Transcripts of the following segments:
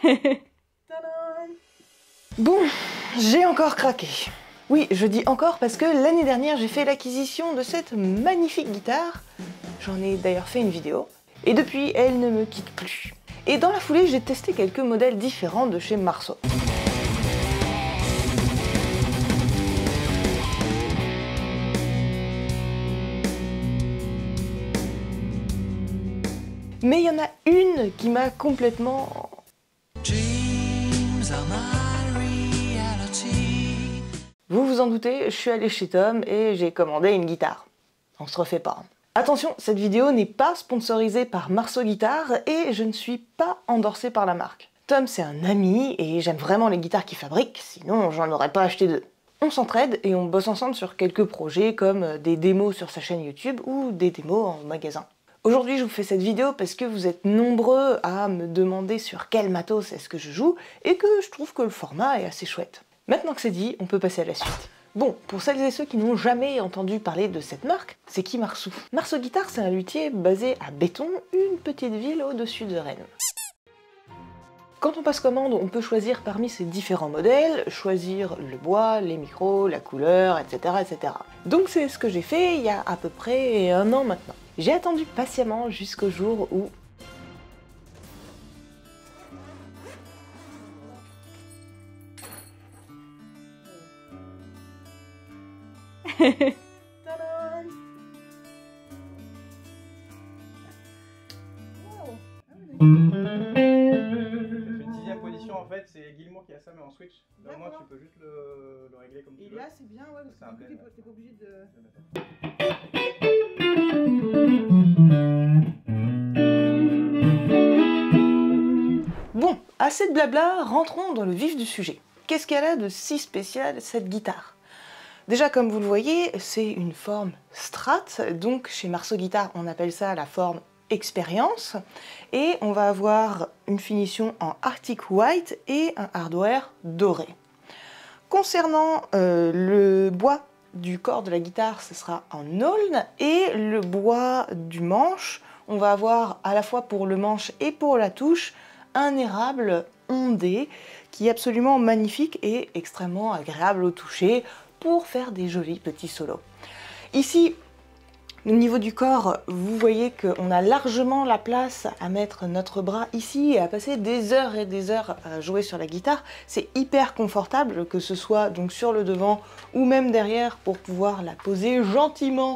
Bon, j'ai encore craqué. Oui, je dis encore parce que l'année dernière, j'ai fait l'acquisition de cette magnifique guitare. J'en ai d'ailleurs fait une vidéo. Et depuis, elle ne me quitte plus. Et dans la foulée, j'ai testé quelques modèles différents de chez Marceau. Mais il y en a une qui m'a complètement... Vous vous en doutez, je suis allée chez Tom et j'ai commandé une guitare. On se refait pas. Attention, cette vidéo n'est pas sponsorisée par Marceau Guitare et je ne suis pas endorsée par la marque. Tom, c'est un ami et j'aime vraiment les guitares qu'il fabrique, sinon j'en aurais pas acheté deux. On s'entraide et on bosse ensemble sur quelques projets comme des démos sur sa chaîne YouTube ou des démos en magasin. Aujourd'hui, je vous fais cette vidéo parce que vous êtes nombreux à me demander sur quel matos est-ce que je joue et que je trouve que le format est assez chouette. Maintenant que c'est dit, on peut passer à la suite. Bon, pour celles et ceux qui n'ont jamais entendu parler de cette marque, c'est qui Marceau? Marceau Guitare, c'est un luthier basé à Béton, une petite ville au-dessus de Rennes. Quand on passe commande, on peut choisir parmi ces différents modèles, choisir le bois, les micros, la couleur, etc. etc. Donc c'est ce que j'ai fait il y a à peu près 1 an maintenant. J'ai attendu patiemment jusqu'au jour où... Une dixième position en fait, c'est Guillemot qui a ça mais en switch. Là, moi tu peux juste le régler comme tu veux. Et là c'est bien, ouais, parce que t'es pas obligé de... Bon, assez de blabla, rentrons dans le vif du sujet. Qu'est-ce qu'elle a de si spécial cette guitare? Déjà, comme vous le voyez, c'est une forme Strat, donc chez Marceau Guitare, on appelle ça la forme Expérience, et on va avoir une finition en Arctic White et un hardware doré. Concernant le bois du corps de la guitare, ce sera en aulne, et le bois du manche, on va avoir à la fois pour le manche et pour la touche, un érable ondé qui est absolument magnifique et extrêmement agréable au toucher pour faire des jolis petits solos. Ici, au niveau du corps, vous voyez qu'on a largement la place à mettre notre bras ici et à passer des heures et des heures à jouer sur la guitare. C'est hyper confortable, que ce soit donc sur le devant ou même derrière, pour pouvoir la poser gentiment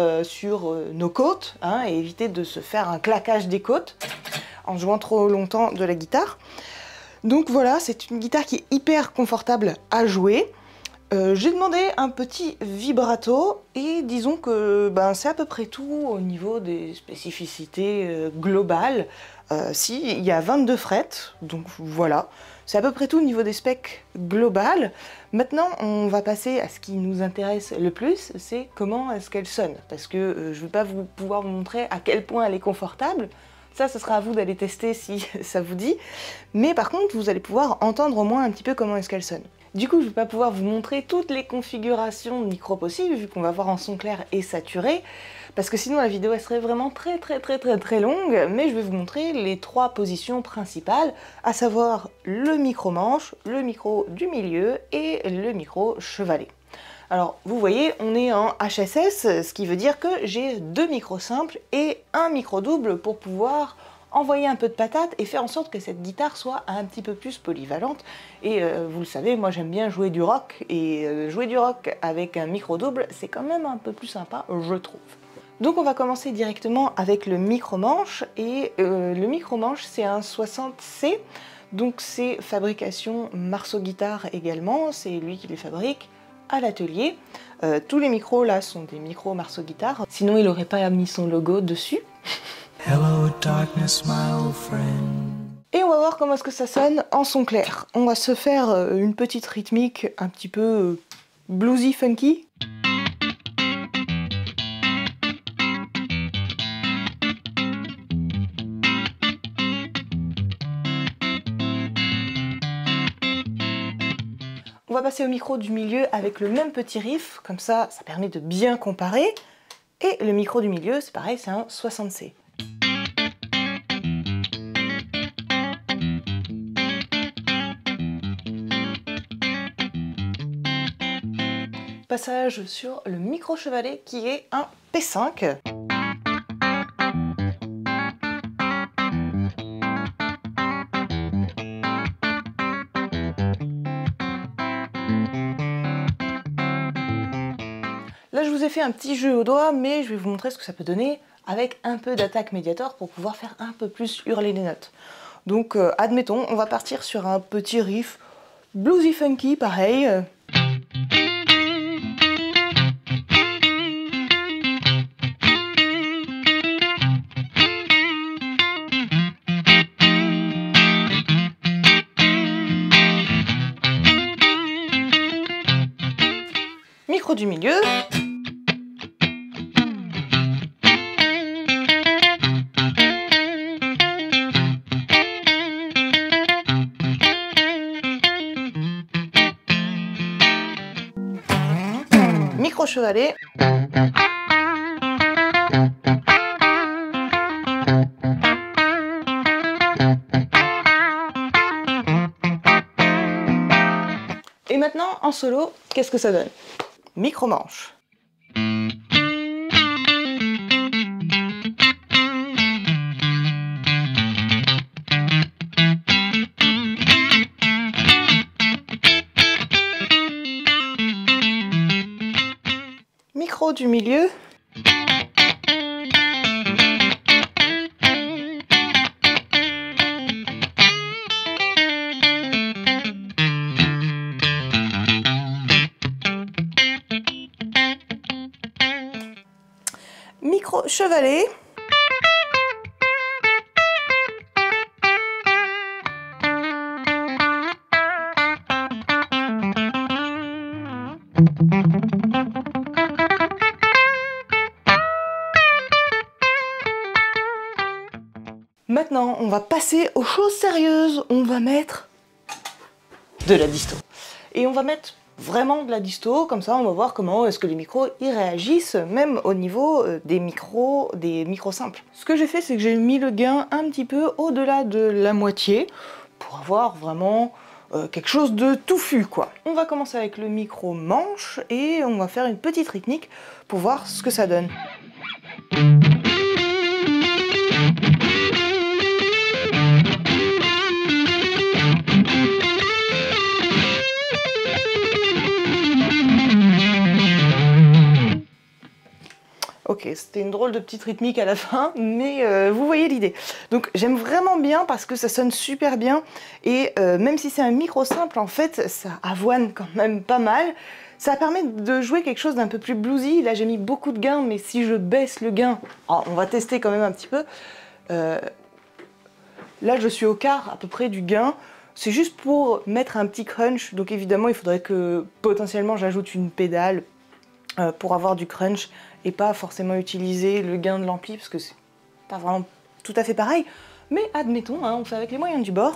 sur nos côtes, hein, et éviter de se faire un claquage des côtes en jouant trop longtemps de la guitare. Donc voilà, c'est une guitare qui est hyper confortable à jouer. J'ai demandé un petit vibrato et disons que c'est à peu près tout au niveau des spécificités globales. Si, il y a 22 frettes, donc voilà, c'est à peu près tout au niveau des specs globales. Maintenant, on va passer à ce qui nous intéresse le plus, c'est comment est-ce qu'elle sonne. Parce que je ne vais pas pouvoir vous montrer à quel point elle est confortable. Ça, ce sera à vous d'aller tester si ça vous dit. Mais par contre, vous allez pouvoir entendre au moins un petit peu comment est-ce qu'elle sonne. Du coup, je ne vais pas pouvoir vous montrer toutes les configurations de micro possibles, vu qu'on va voir en son clair et saturé, parce que sinon la vidéo elle serait vraiment très longue, mais je vais vous montrer les 3 positions principales, à savoir le micro manche, le micro du milieu et le micro chevalet. Alors, vous voyez, on est en HSS, ce qui veut dire que j'ai 2 micros simples et un micro double pour pouvoir envoyer un peu de patate et faire en sorte que cette guitare soit un petit peu plus polyvalente. Et vous le savez, moi j'aime bien jouer du rock, et jouer du rock avec un micro double, c'est quand même un peu plus sympa, je trouve. Donc on va commencer directement avec le micro-manche, et le micro-manche c'est un 60C, donc c'est fabrication Marceau Guitare également, c'est lui qui les fabrique à l'atelier. Tous les micros là sont des micros Marceau Guitare, sinon il n'aurait pas mis son logo dessus. Hello darkness, my old friend. Et on va voir comment est-ce que ça sonne en son clair. On va se faire une petite rythmique un petit peu bluesy funky. On va passer au micro du milieu avec le même petit riff, comme ça, ça permet de bien comparer. Et le micro du milieu, c'est pareil, c'est un 60C. passage sur le micro chevalet qui est un P5. Là je vous ai fait un petit jeu au doigt, mais je vais vous montrer ce que ça peut donner avec un peu d'attaque médiator pour pouvoir faire un peu plus hurler les notes. Donc admettons, on va partir sur un petit riff bluesy funky pareil. Micro du milieu. Micro chevalet. Et maintenant, en solo, qu'est-ce que ça donne? Micro manche. Micro du milieu. Micro chevalet. Maintenant, on va passer aux choses sérieuses. On va mettre de la disto. Et on va mettre vraiment de la disto, comme ça on va voir comment est-ce que les micros y réagissent, même au niveau des micros simples. Ce que j'ai fait, c'est que j'ai mis le gain un petit peu au-delà de la moitié, pour avoir vraiment quelque chose de touffu, quoi. On va commencer avec le micro manche, et on va faire une petite rythmique pour voir ce que ça donne. Ok, c'était une drôle de petite rythmique à la fin, mais vous voyez l'idée. Donc j'aime vraiment bien parce que ça sonne super bien, et même si c'est un micro simple, en fait, ça avoine quand même pas mal. Ça permet de jouer quelque chose d'un peu plus bluesy. Là j'ai mis beaucoup de gain, mais si je baisse le gain, on va tester quand même un petit peu. Là je suis au quart à peu près du gain. C'est juste pour mettre un petit crunch, donc évidemment il faudrait que potentiellement j'ajoute une pédale pour avoir du crunch, et pas forcément utiliser le gain de l'ampli parce que c'est pas vraiment tout à fait pareil, mais admettons, hein, on fait avec les moyens du bord.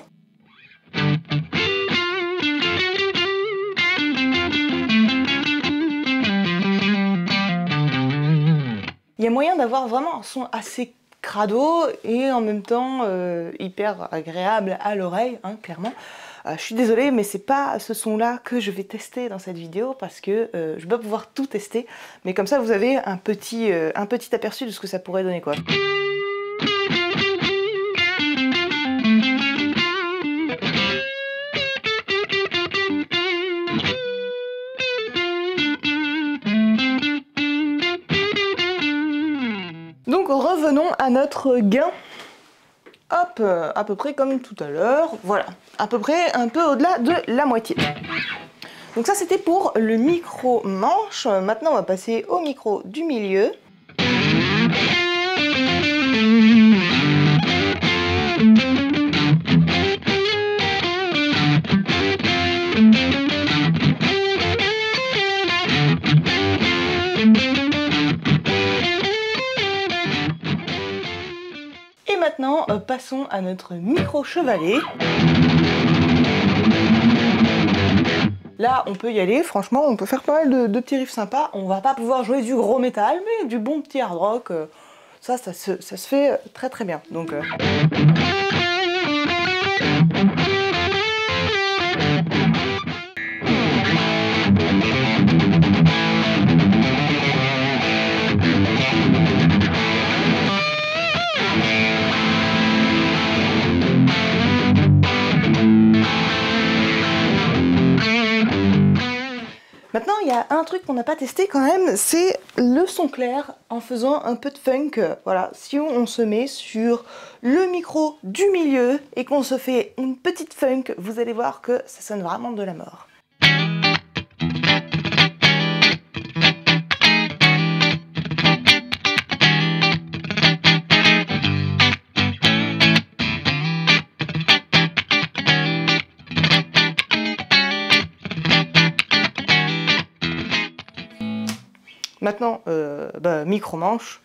Il y a moyen d'avoir vraiment un son assez crado et en même temps hyper agréable à l'oreille, hein, clairement. Je suis désolée, mais c'est pas ce son-là que je vais tester dans cette vidéo parce que je vais pas pouvoir tout tester. Mais comme ça, vous avez un petit aperçu de ce que ça pourrait donner, quoi. Donc revenons à notre gain. Hop, à peu près comme tout à l'heure, voilà, à peu près un peu au-delà de la moitié. Donc ça c'était pour le micro manche. Maintenant on va passer au micro du milieu. Et maintenant, passons à notre micro chevalet. Là, on peut y aller, franchement, on peut faire pas mal de petits riffs sympas. On va pas pouvoir jouer du gros métal, mais du bon petit hard rock, ça se fait très très bien. Donc, Maintenant, il y a un truc qu'on n'a pas testé quand même, c'est le son clair en faisant un peu de funk. Voilà, si on se met sur le micro du milieu et qu'on se fait une petite funk, vous allez voir que ça sonne vraiment de la mort. Maintenant, micro-manche.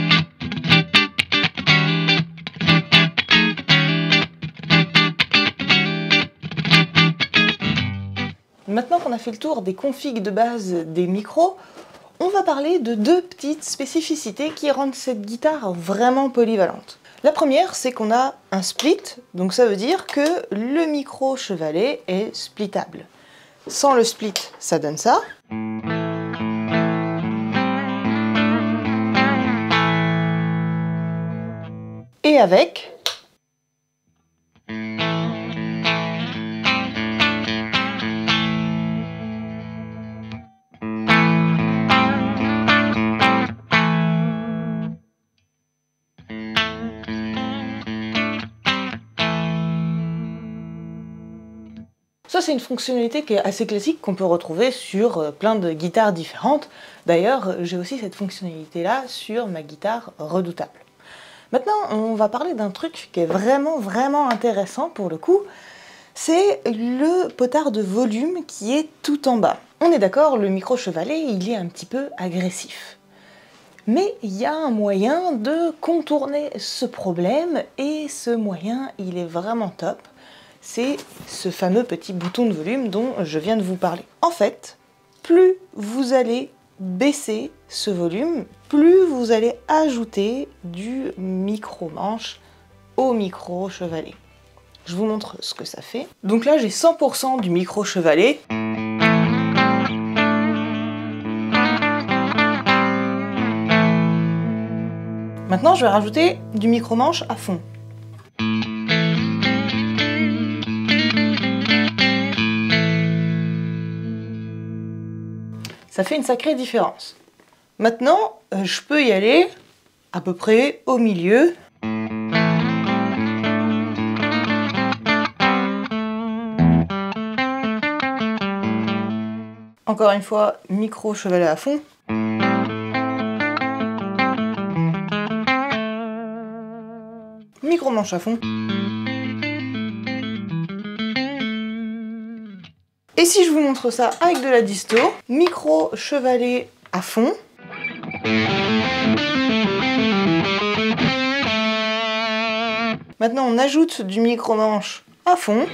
Maintenant qu'on a fait le tour des configs de base des micros, on va parler de deux petites spécificités qui rendent cette guitare vraiment polyvalente. La première, c'est qu'on a un split, donc ça veut dire que le micro chevalet est splittable. Sans le split, ça donne ça. Et avec, ça c'est une fonctionnalité qui est assez classique qu'on peut retrouver sur plein de guitares différentes. D'ailleurs, j'ai aussi cette fonctionnalité-là sur ma guitare redoutable. Maintenant, on va parler d'un truc qui est vraiment intéressant pour le coup, c'est le potard de volume qui est tout en bas. On est d'accord, le micro chevalet, il est un petit peu agressif. Mais il y a un moyen de contourner ce problème, et ce moyen, il est vraiment top. C'est ce fameux petit bouton de volume dont je viens de vous parler. En fait, plus vous allez baisser ce volume, plus vous allez ajouter du micro-manche au micro chevalet. Je vous montre ce que ça fait. Donc là, j'ai 100% du micro chevalet. Maintenant, je vais rajouter du micro-manche à fond. Ça fait une sacrée différence. Maintenant, je peux y aller à peu près au milieu. Encore une fois, micro chevalet à fond. Micro manche à fond. Et si je vous montre ça avec de la disto, micro chevalet à fond. Maintenant on ajoute du micro manche à fond.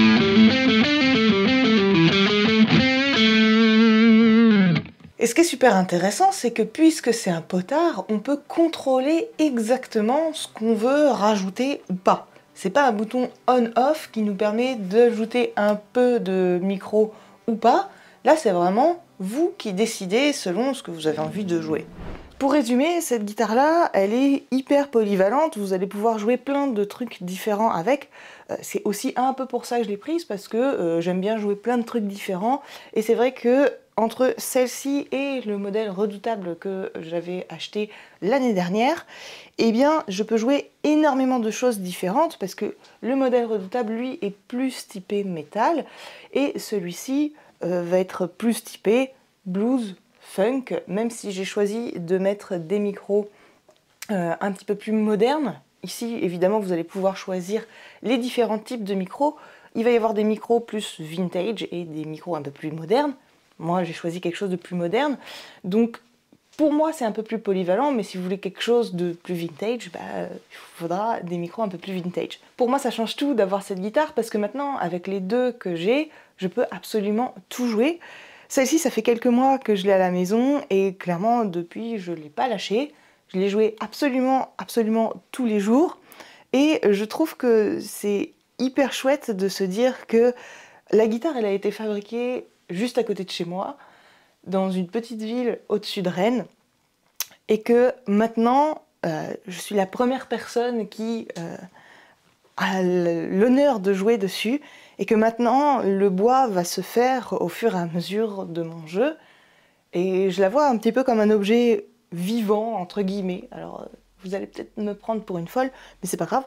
Et ce qui est super intéressant, c'est que puisque c'est un potard, on peut contrôler exactement ce qu'on veut rajouter ou pas. C'est pas un bouton on-off qui nous permet d'ajouter un peu de micro ou pas. Là, c'est vraiment vous qui décidez selon ce que vous avez envie de jouer. Pour résumer, cette guitare-là, elle est hyper polyvalente. Vous allez pouvoir jouer plein de trucs différents avec. C'est aussi un peu pour ça que je l'ai prise, parce que j'aime bien jouer plein de trucs différents. Et c'est vrai que entre celle-ci et le modèle redoutable que j'avais acheté l'année dernière, eh bien, je peux jouer énormément de choses différentes, parce que le modèle redoutable, lui, est plus typé métal, et celui-ci va être plus typé blues, funk, même si j'ai choisi de mettre des micros un petit peu plus modernes. Ici, évidemment, vous allez pouvoir choisir les différents types de micros. Il va y avoir des micros plus vintage et des micros un peu plus modernes. Moi, j'ai choisi quelque chose de plus moderne. Donc, pour moi, c'est un peu plus polyvalent, mais si vous voulez quelque chose de plus vintage, il faudra des micros un peu plus vintage. Pour moi, ça change tout d'avoir cette guitare, parce que maintenant, avec les deux que j'ai, je peux absolument tout jouer. Celle-ci, ça fait quelques mois que je l'ai à la maison, et clairement, depuis, je ne l'ai pas lâchée. Je l'ai jouée absolument tous les jours, et je trouve que c'est hyper chouette de se dire que la guitare, elle a été fabriquée juste à côté de chez moi, dans une petite ville au-dessus de Rennes, et que maintenant, je suis la première personne qui a l'honneur de jouer dessus et que maintenant le bois va se faire au fur et à mesure de mon jeu. Et je la vois un petit peu comme un objet vivant, entre guillemets. Alors vous allez peut-être me prendre pour une folle, mais c'est pas grave.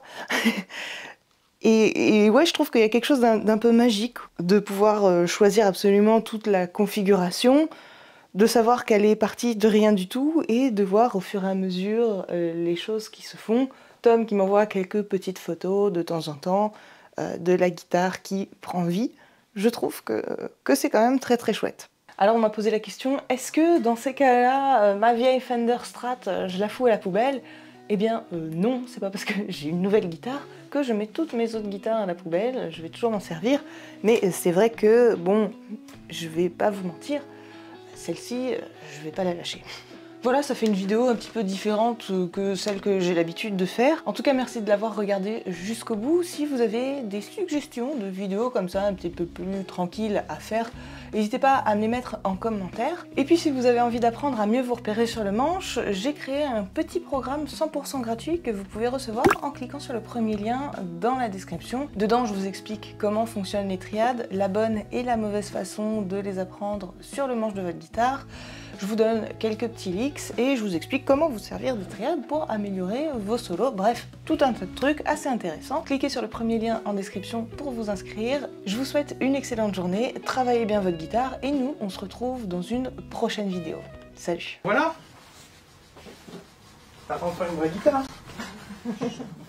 Et ouais, je trouve qu'il y a quelque chose d'un peu magique de pouvoir choisir absolument toute la configuration, de savoir qu'elle est partie de rien du tout et de voir au fur et à mesure les choses qui se font. Tom qui m'envoie quelques petites photos de temps en temps de la guitare qui prend vie. Je trouve que c'est quand même très très chouette. Alors on m'a posé la question, est-ce que dans ces cas-là, ma vieille Fender Strat, je la fous à la poubelle? Eh bien non, c'est pas parce que j'ai une nouvelle guitare que je mets toutes mes autres guitares à la poubelle, je vais toujours m'en servir. Mais c'est vrai que, bon, je vais pas vous mentir, celle-ci, je vais pas la lâcher. Voilà, ça fait une vidéo un petit peu différente que celle que j'ai l'habitude de faire. En tout cas, merci de l'avoir regardé jusqu'au bout. Si vous avez des suggestions de vidéos comme ça, un petit peu plus tranquilles à faire, n'hésitez pas à me les mettre en commentaire. Et puis si vous avez envie d'apprendre à mieux vous repérer sur le manche, j'ai créé un petit programme 100% gratuit que vous pouvez recevoir en cliquant sur le premier lien dans la description. Dedans, je vous explique comment fonctionnent les triades, la bonne et la mauvaise façon de les apprendre sur le manche de votre guitare. Je vous donne quelques petits leaks et je vous explique comment vous servir des triades pour améliorer vos solos. Bref, tout un tas de trucs assez intéressants. Cliquez sur le premier lien en description pour vous inscrire. Je vous souhaite une excellente journée, travaillez bien votre guitare et nous, on se retrouve dans une prochaine vidéo. Salut! Voilà. T'apprends à faire une vraie guitare.